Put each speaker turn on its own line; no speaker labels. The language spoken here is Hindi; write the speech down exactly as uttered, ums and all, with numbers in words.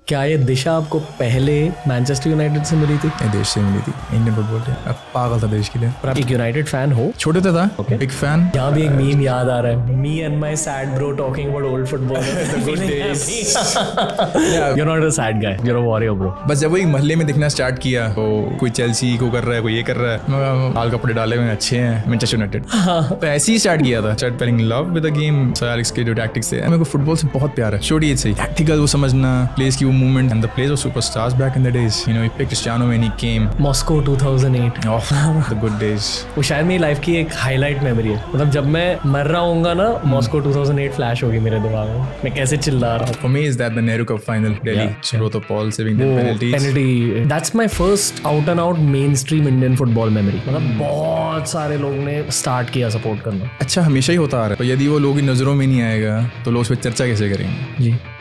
क्या ये दिशा आपको पहले मैनचेस्टर यूनाइटेड से मिली थी?
ये देश से मिली थी, इंडियन फुटबॉल के। अब पागल था देश के लिए।
पर आप एक यूनाइटेड फैन हो?
छोटे थे था
Okay.
Big fan.
यहाँ भी एक मीम याद आ रहा है, me and my sad bro talking about old football.
good days.
You're not a sad guy, you're a warrior bro.
बस जब वो एक मोहल्ले में दिखना स्टार्ट किया, तो कोई चेल्सी को कर रहा है, कोई ये कर रहा है, मैं लाल कपड़े डाले हुए अच्छे हैं, मैनचेस्टर यूनाइटेड। तो ऐसे ही स्टार्ट किया था, start falling in love with the game. Sir Alex के जो टैक्टिक्स है, मेरे को फुटबॉल से बहुत प्यार है। छोटी एज से टैक्टिकल वो समझना, प्लेस की वो movement and the place of superstars back in the days. You know, you pick Cristiano when he came.
Moscow two thousand eight,
of the good days.
वो शायद मेरी लाइफ की एक हाईलाइट मेमोरी है। मतलब जब मैं मर रहा हूँगा ना, Moscow two thousand eight flash होगी मेरे दिमाग में, मैं कैसे चिल्ला रहा हूँ।
For me is that the Nehru Cup final, Delhi, Shroto Paul saving the penalties.
Penalty. That's my first out and out mainstream Indian football memory. मतलब बहुत सारे लोग ने स्टार्ट किया सपोर्ट करना।
अच्छा, हमेशा ही होता आ रहा है, तो यदि वो लोग इन नजरों में नहीं आएगा तो लोग उस पर चर्चा कैसे करेंगे?
जी।